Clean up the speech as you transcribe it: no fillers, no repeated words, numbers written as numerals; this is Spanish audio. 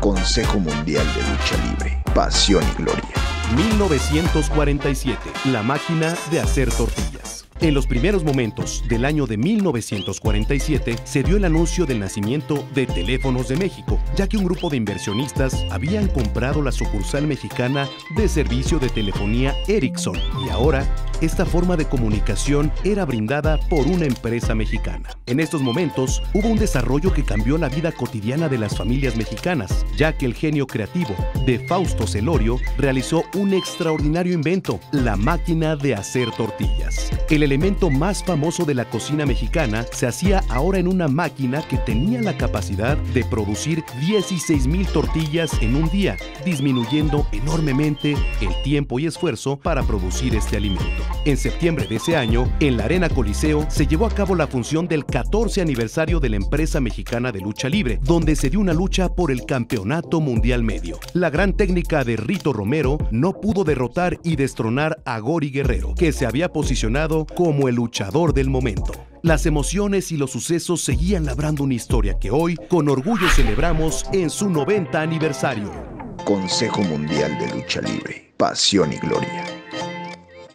Consejo Mundial de Lucha Libre, pasión y gloria. 1947, la máquina de hacer tortillas. En los primeros momentos del año de 1947 se dio el anuncio del nacimiento de Teléfonos de México, ya que un grupo de inversionistas habían comprado la sucursal mexicana de servicio de telefonía Ericsson y ahora esta forma de comunicación era brindada por una empresa mexicana. En estos momentos hubo un desarrollo que cambió la vida cotidiana de las familias mexicanas, ya que el genio creativo de Fausto Celorio realizó un extraordinario invento, la máquina de hacer tortillas. El elemento más famoso de la cocina mexicana se hacía ahora en una máquina que tenía la capacidad de producir 16,000 tortillas en un día, disminuyendo enormemente el tiempo y esfuerzo para producir este alimento. En septiembre de ese año, en la Arena Coliseo, se llevó a cabo la función del 14 aniversario de la empresa mexicana de lucha libre, donde se dio una lucha por el Campeonato Mundial Medio. La gran técnica de Rito Romero no pudo derrotar y destronar a Gori Guerrero, que se había posicionado como el luchador del momento. Las emociones y los sucesos seguían labrando una historia que hoy, con orgullo, celebramos en su 90 aniversario. Consejo Mundial de Lucha Libre, pasión y gloria.